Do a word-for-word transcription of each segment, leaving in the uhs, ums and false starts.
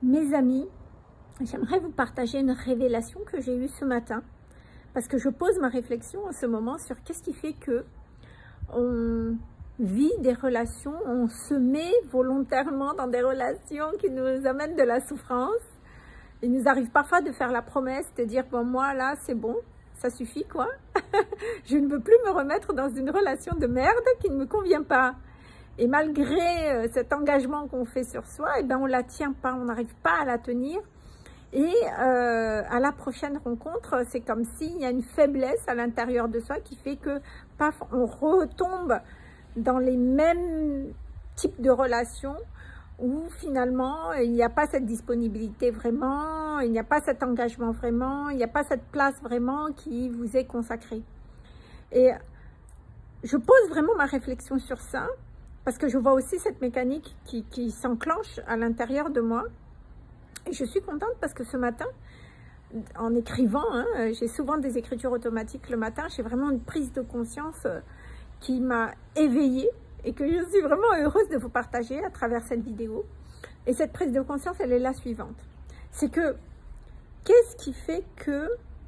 Mes amis, j'aimerais vous partager une révélation que j'ai eue ce matin, parce que je pose ma réflexion en ce moment sur qu'est-ce qui fait que on vit des relations, on se met volontairement dans des relations qui nous amènent de la souffrance. Il nous arrive parfois de faire la promesse, de dire, bon, moi là c'est bon, ça suffit quoi, je ne veux plus me remettre dans une relation de merde qui ne me convient pas. Et malgré euh, cet engagement qu'on fait sur soi, eh ben, on ne la tient pas, on n'arrive pas à la tenir. Et euh, à la prochaine rencontre, c'est comme s'il y a une faiblesse à l'intérieur de soi qui fait que, paf, on retombe dans les mêmes types de relations où finalement, il n'y a pas cette disponibilité vraiment, il n'y a pas cet engagement vraiment, il n'y a pas cette place vraiment qui vous est consacrée. Et je pose vraiment ma réflexion sur ça, parce que je vois aussi cette mécanique qui, qui s'enclenche à l'intérieur de moi. Et je suis contente parce que ce matin, en écrivant, hein, j'ai souvent des écritures automatiques le matin, j'ai vraiment une prise de conscience qui m'a éveillée et que je suis vraiment heureuse de vous partager à travers cette vidéo. Et cette prise de conscience, elle est la suivante. C'est que, qu'est-ce qui fait que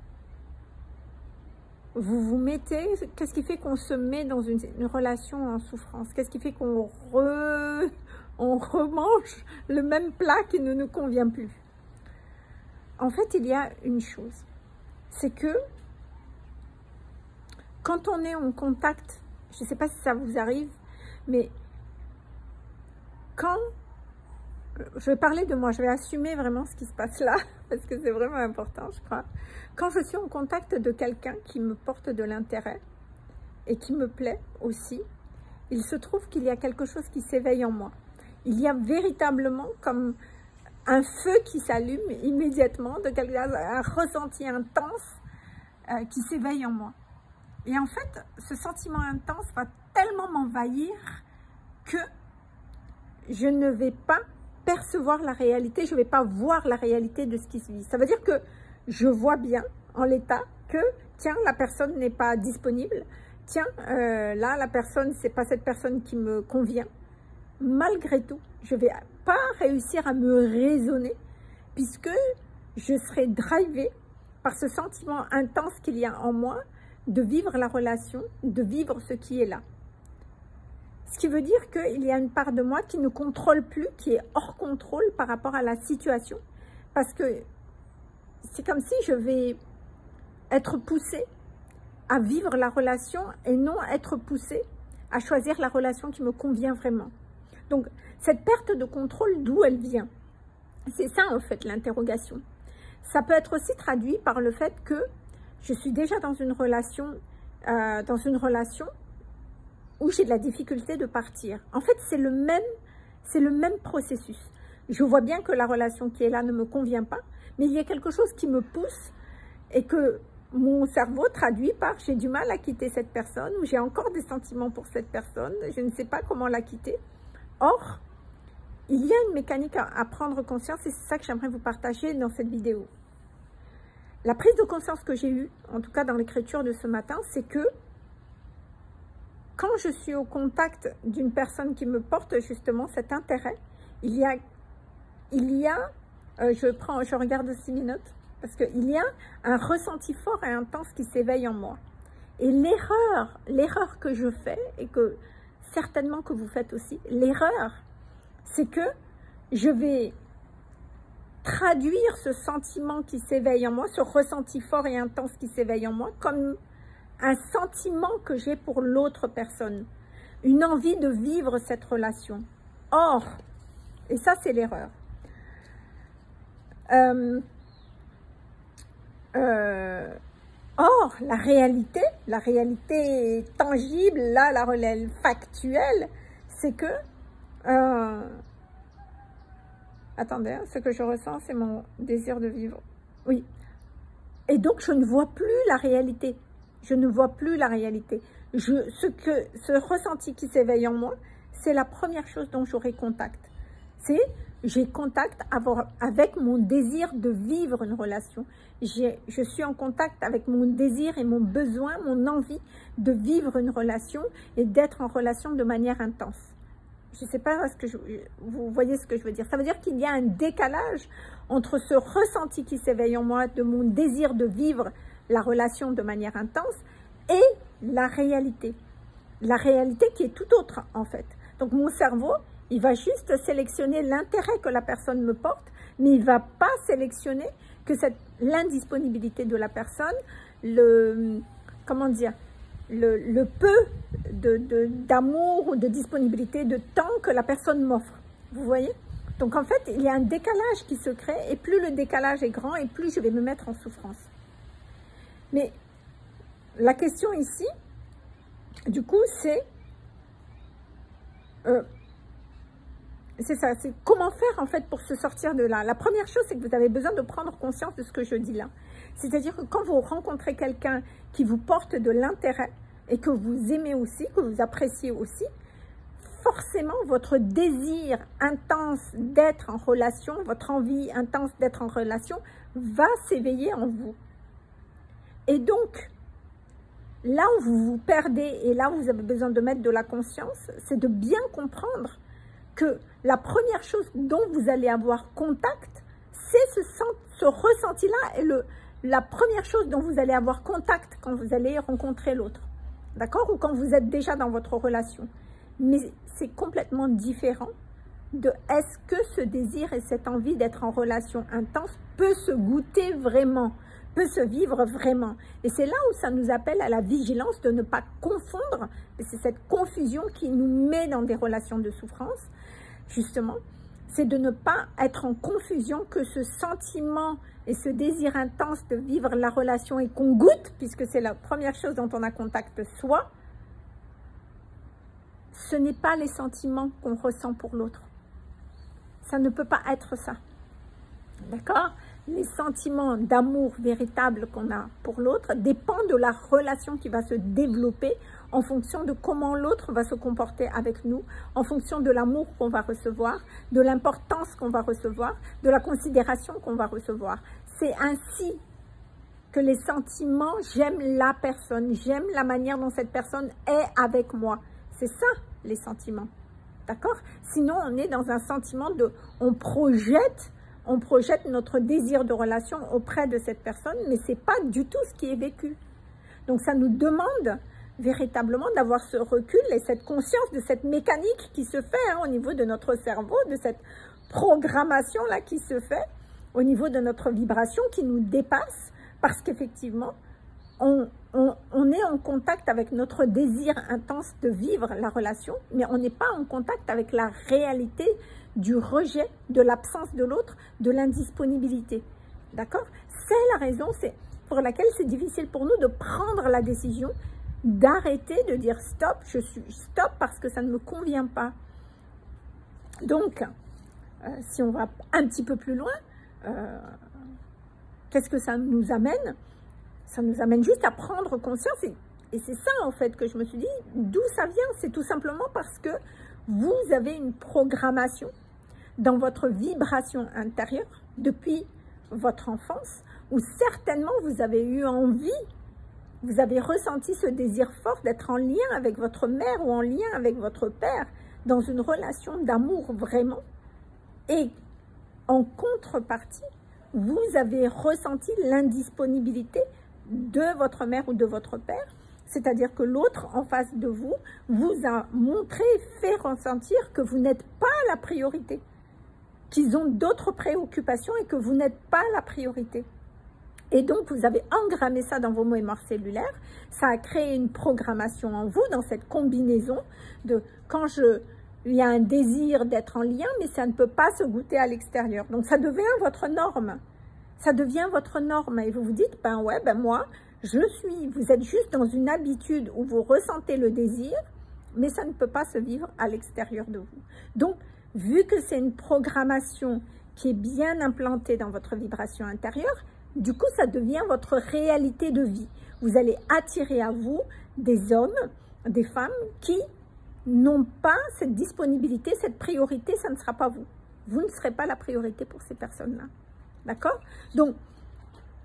vous vous mettez, qu'est-ce qui fait qu'on se met dans une, une relation en souffrance? Qu'est-ce qui fait qu'on re, on remange le même plat qui ne nous convient plus? En fait, il y a une chose, c'est que quand on est en contact, je ne sais pas si ça vous arrive, mais quand, je vais parler de moi, je vais assumer vraiment ce qui se passe là, parce que c'est vraiment important, je crois. Quand je suis en contact de quelqu'un qui me porte de l'intérêt et qui me plaît aussi, il se trouve qu'il y a quelque chose qui s'éveille en moi. Il y a véritablement comme un feu qui s'allume immédiatement, de quelqu'un, un ressenti intense euh, qui s'éveille en moi. Et en fait, ce sentiment intense va tellement m'envahir que je ne vais pas percevoir la réalité, je ne vais pas voir la réalité de ce qui se vit. Ça veut dire que je vois bien en l'état que, tiens, la personne n'est pas disponible, tiens, euh, là, la personne, c'est pas cette personne qui me convient. Malgré tout, je ne vais pas réussir à me raisonner puisque je serai drivée par ce sentiment intense qu'il y a en moi de vivre la relation, de vivre ce qui est là. Ce qui veut dire qu'il y a une part de moi qui ne contrôle plus, qui est hors contrôle par rapport à la situation. Parce que c'est comme si je vais être poussée à vivre la relation et non être poussée à choisir la relation qui me convient vraiment. Donc, cette perte de contrôle, d'où elle vient? C'est ça, en fait, l'interrogation. Ça peut être aussi traduit par le fait que je suis déjà dans une relation, euh, dans une relation où j'ai de la difficulté de partir. En fait, c'est le même, c'est le même processus. Je vois bien que la relation qui est là ne me convient pas, mais il y a quelque chose qui me pousse et que mon cerveau traduit par j'ai du mal à quitter cette personne ou j'ai encore des sentiments pour cette personne, je ne sais pas comment la quitter. Or, il y a une mécanique à, à prendre conscience et c'est ça que j'aimerais vous partager dans cette vidéo. La prise de conscience que j'ai eue, en tout cas dans l'écriture de ce matin, c'est que quand je suis au contact d'une personne qui me porte justement cet intérêt, il y a, il y a euh, je, prends, je regarde aussi mes notes, parce qu'il y a un ressenti fort et intense qui s'éveille en moi. Et l'erreur, l'erreur que je fais, et que certainement que vous faites aussi, l'erreur, c'est que je vais traduire ce sentiment qui s'éveille en moi, ce ressenti fort et intense qui s'éveille en moi, comme un sentiment que j'ai pour l'autre personne, une envie de vivre cette relation. Or, et ça c'est l'erreur, euh, euh, or la réalité, la réalité tangible, là la réalité factuelle, c'est que, euh, attendez, hein, ce que je ressens c'est mon désir de vivre, oui, et donc je ne vois plus la réalité. Je ne vois plus la réalité. Je, ce, que, ce ressenti qui s'éveille en moi, c'est la première chose dont j'aurai contact. C'est, j'ai contact avec mon désir de vivre une relation. Je suis en contact avec mon désir et mon besoin, mon envie de vivre une relation et d'être en relation de manière intense. Je ne sais pas ce que je, vous voyez ce que je veux dire. Ça veut dire qu'il y a un décalage entre ce ressenti qui s'éveille en moi de mon désir de vivre la relation de manière intense et la réalité. La réalité qui est tout autre en fait. Donc mon cerveau, il va juste sélectionner l'intérêt que la personne me porte, mais il ne va pas sélectionner que l'indisponibilité de la personne, le, comment dire, le, le peu d'amour de, de, ou de disponibilité, de temps que la personne m'offre. Vous voyez? Donc en fait, il y a un décalage qui se crée, et plus le décalage est grand, et plus je vais me mettre en souffrance. Mais la question ici, du coup, c'est euh, c'est ça, c'est comment faire en fait pour se sortir de là. La première chose, c'est que vous avez besoin de prendre conscience de ce que je dis là. C'est-à-dire que quand vous rencontrez quelqu'un qui vous porte de l'intérêt et que vous aimez aussi, que vous appréciez aussi, forcément votre désir intense d'être en relation, votre envie intense d'être en relation va s'éveiller en vous. Et donc, là où vous vous perdez et là où vous avez besoin de mettre de la conscience, c'est de bien comprendre que la première chose dont vous allez avoir contact, c'est ce, ce ressenti-là et le, la première chose dont vous allez avoir contact quand vous allez rencontrer l'autre. D'accord? Ou quand vous êtes déjà dans votre relation. Mais c'est complètement différent de est-ce que ce désir et cette envie d'être en relation intense peut se goûter vraiment, peut se vivre vraiment. Et c'est là où ça nous appelle à la vigilance de ne pas confondre, et c'est cette confusion qui nous met dans des relations de souffrance, justement, c'est de ne pas être en confusion que ce sentiment et ce désir intense de vivre la relation et qu'on goûte, puisque c'est la première chose dont on a contact soi, ce n'est pas les sentiments qu'on ressent pour l'autre. Ça ne peut pas être ça. D'accord? Les sentiments d'amour véritable qu'on a pour l'autre dépendent de la relation qui va se développer en fonction de comment l'autre va se comporter avec nous, en fonction de l'amour qu'on va recevoir, de l'importance qu'on va recevoir, de la considération qu'on va recevoir. C'est ainsi que les sentiments, j'aime la personne, j'aime la manière dont cette personne est avec moi. C'est ça, les sentiments. D'accord? Sinon, on est dans un sentiment de, on projette, on projette notre désir de relation auprès de cette personne, mais ce n'est pas du tout ce qui est vécu. Donc, ça nous demande véritablement d'avoir ce recul et cette conscience de cette mécanique qui se fait hein, au niveau de notre cerveau, de cette programmation-là qui se fait au niveau de notre vibration qui nous dépasse, parce qu'effectivement, on, on, on est en contact avec notre désir intense de vivre la relation, mais on n'est pas en contact avec la réalité du rejet, de l'absence de l'autre, de l'indisponibilité. D'accord? C'est la raison pour laquelle c'est difficile pour nous de prendre la décision d'arrêter, de dire stop, je suis stop parce que ça ne me convient pas. Donc, euh, si on va un petit peu plus loin, euh, qu'est-ce que ça nous amène? Ça nous amène juste à prendre conscience et, et c'est ça en fait que je me suis dit, d'où ça vient? C'est tout simplement parce que vous avez une programmation dans votre vibration intérieure depuis votre enfance où certainement vous avez eu envie, vous avez ressenti ce désir fort d'être en lien avec votre mère ou en lien avec votre père dans une relation d'amour vraiment et en contrepartie, vous avez ressenti l'indisponibilité de votre mère ou de votre père, c'est-à-dire que l'autre en face de vous vous a montré, fait ressentir que vous n'êtes pas la priorité, qu'ils ont d'autres préoccupations et que vous n'êtes pas la priorité. Et donc, vous avez engrammé ça dans vos mémoires cellulaires, ça a créé une programmation en vous, dans cette combinaison de quand je, il y a un désir d'être en lien, mais ça ne peut pas se goûter à l'extérieur. Donc, ça devient votre norme. Ça devient votre norme et vous vous dites, ben ouais, ben moi, je suis, vous êtes juste dans une habitude où vous ressentez le désir, mais ça ne peut pas se vivre à l'extérieur de vous. Donc, vu que c'est une programmation qui est bien implantée dans votre vibration intérieure, du coup, ça devient votre réalité de vie. Vous allez attirer à vous des hommes, des femmes qui n'ont pas cette disponibilité, cette priorité, ça ne sera pas vous. Vous ne serez pas la priorité pour ces personnes-là. D'accord? Donc,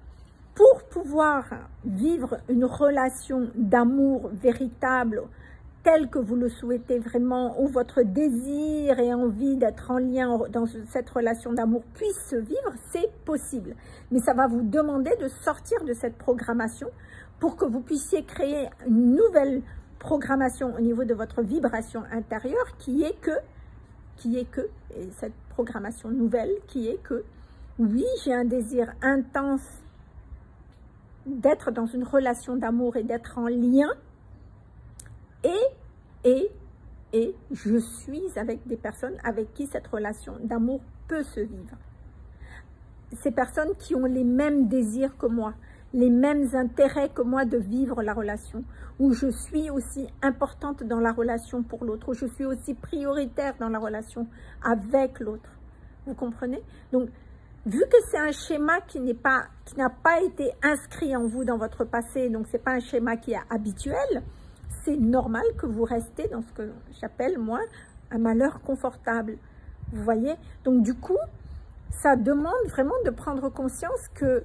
pour pouvoir vivre une relation d'amour véritable tel que vous le souhaitez vraiment, où votre désir et envie d'être en lien dans cette relation d'amour puisse se vivre, c'est possible. Mais ça va vous demander de sortir de cette programmation pour que vous puissiez créer une nouvelle programmation au niveau de votre vibration intérieure qui est que, qui est que, et cette programmation nouvelle qui est que, oui, j'ai un désir intense d'être dans une relation d'amour et d'être en lien, et, et, et je suis avec des personnes avec qui cette relation d'amour peut se vivre. Ces personnes qui ont les mêmes désirs que moi, les mêmes intérêts que moi de vivre la relation, où je suis aussi importante dans la relation pour l'autre, où je suis aussi prioritaire dans la relation avec l'autre. Vous comprenez? Donc, vu que c'est un schéma qui n'est pas, qui n'a pas été inscrit en vous dans votre passé, donc c'est pas un schéma qui est habituel, c'est normal que vous restez dans ce que j'appelle, moi, un malheur confortable. Vous voyez? Donc, du coup, ça demande vraiment de prendre conscience que,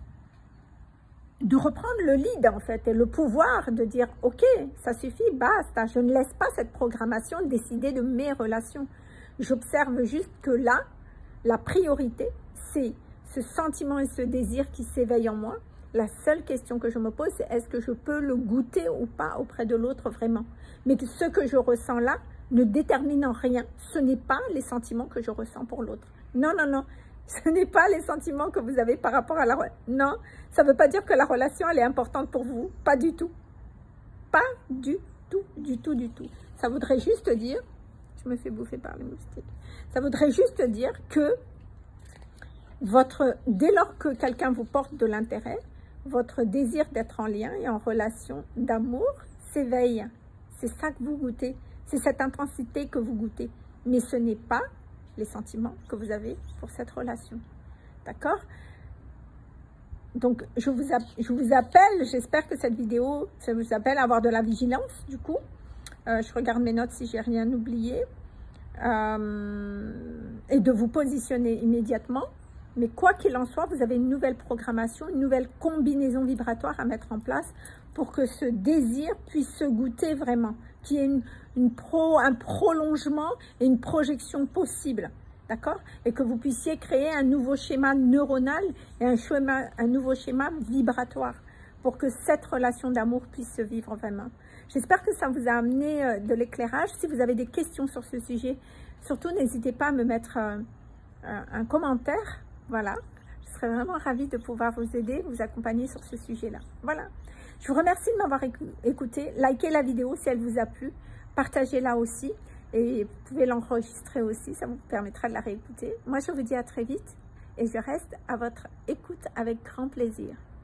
de reprendre le lead, en fait, et le pouvoir de dire, ok, ça suffit, basta, je ne laisse pas cette programmation décider de mes relations. J'observe juste que là, la priorité, c'est ce sentiment et ce désir qui s'éveillent en moi. La seule question que je me pose, c'est est-ce que je peux le goûter ou pas auprès de l'autre vraiment? Mais que ce que je ressens là ne détermine en rien. Ce n'est pas les sentiments que je ressens pour l'autre. Non, non, non. Ce n'est pas les sentiments que vous avez par rapport à la relation. Non, ça ne veut pas dire que la relation, elle est importante pour vous. Pas du tout. Pas du tout, du tout, du tout. Ça voudrait juste dire, je me fais bouffer par les moustiques, ça voudrait juste dire que votre, dès lors que quelqu'un vous porte de l'intérêt, votre désir d'être en lien et en relation d'amour s'éveille. C'est ça que vous goûtez. C'est cette intensité que vous goûtez. Mais ce n'est pas les sentiments que vous avez pour cette relation. D'accord? Donc, je vous, je vous appelle, j'espère que cette vidéo, ça vous appelle à avoir de la vigilance, du coup. Euh, je regarde mes notes si j'ai rien oublié. Euh, et de vous positionner immédiatement. Mais quoi qu'il en soit, vous avez une nouvelle programmation, une nouvelle combinaison vibratoire à mettre en place pour que ce désir puisse se goûter vraiment, qu'il y ait une, une pro, un prolongement et une projection possible, d'accord? Et que vous puissiez créer un nouveau schéma neuronal et un, schéma, un nouveau schéma vibratoire pour que cette relation d'amour puisse se vivre vraiment. J'espère que ça vous a amené de l'éclairage. Si vous avez des questions sur ce sujet, surtout n'hésitez pas à me mettre un, un, un commentaire. Voilà, je serais vraiment ravie de pouvoir vous aider, vous accompagner sur ce sujet-là. Voilà, je vous remercie de m'avoir écouté. Likez la vidéo si elle vous a plu, partagez-la aussi et vous pouvez l'enregistrer aussi, ça vous permettra de la réécouter. Moi, je vous dis à très vite et je reste à votre écoute avec grand plaisir.